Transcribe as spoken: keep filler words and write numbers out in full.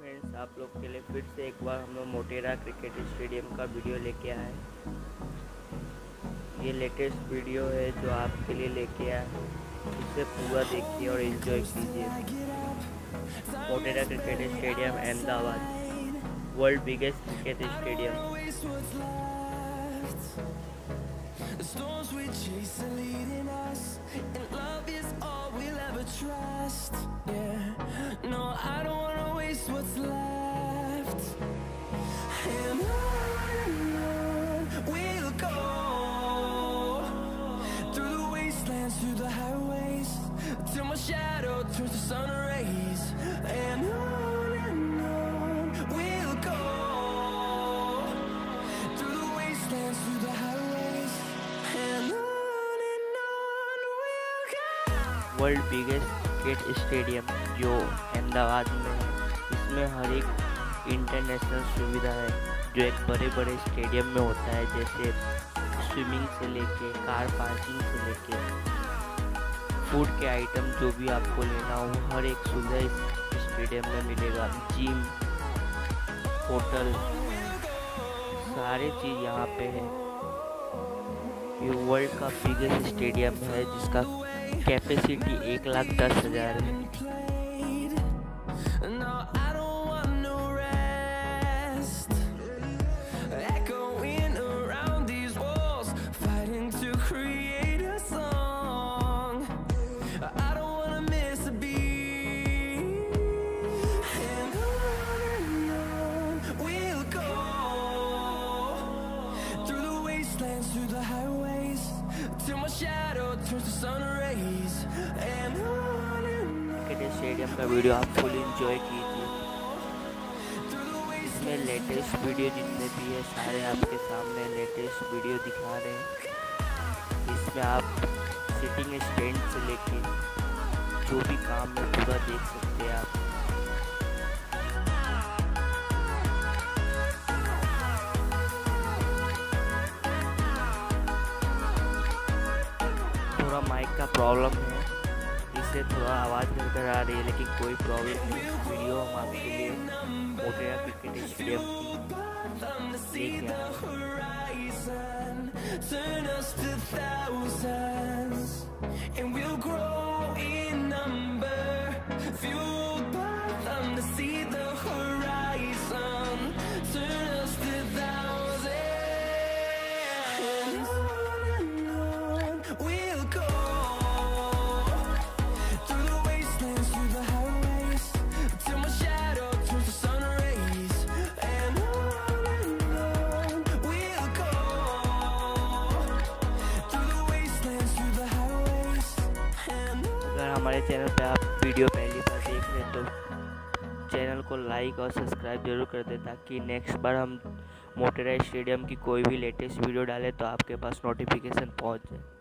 Friends, आप लोग के लिए फिर से एक बार हम लोग मोटेरा क्रिकेट स्टेडियम का वीडियो लेके आए। ये लेटेस्ट वीडियो है जो आपके लिए लेके आए, इसे पूरा देखिए और एंजॉय कीजिए। Motera cricket stadium Ahmedabad, world biggest cricket stadium. The storms we chase are leading us, and love is all we'll ever trust. Yeah, no, I don't wanna waste what's left. And on and on we'll go, through the wastelands, through the highways, till my shadow turns to sun rays. And on and on we'll go, through the wastelands, through the highways. World biggest cricket stadium जो अहमदाबाद में है, इसमें हर एक international सुविधा है जो एक बड़े बड़े स्टेडियम में होता है, जैसे स्विमिंग से लेके कार पार्किंग से लेके फूड के आइटम जो भी आपको लेना हो, हर एक सुविधा इस स्टेडियम में मिलेगा। जिम, होटल, सारे चीज़ यहाँ पे है। ये वर्ल्ड का बिगेस्ट स्टेडियम है जिसका कैपेसिटी एक लाख दस हज़ार है। Through the highways, till my shadow turns to sun rays. And on and on cricket stadium का वीडियो आप फुल एंजॉय कीजिए। इसमें लेटेस्ट वीडियो जितने भी है सारे आपके सामने लेटेस्ट वीडियो दिखा रहे हैं। इसमें आप सिटिंग स्टैंड से लेके जो भी काम है पूरा देख सकते हैं आप। थोड़ा माइक का प्रॉब्लम है, इससे थोड़ा आवाज़ निकल आ रही है, लेकिन कोई प्रॉब्लम नहीं। वीडियो हम आपके लिए मोटेरा क्रिकेट स्टेडियम की लेके हमारे चैनल पे आप वीडियो पहली बार देख रहे हैं तो चैनल को लाइक और सब्सक्राइब जरूर कर दें, ताकि नेक्स्ट बार हम मोटेरा स्टेडियम की कोई भी लेटेस्ट वीडियो डालें तो आपके पास नोटिफिकेशन पहुंच जाए।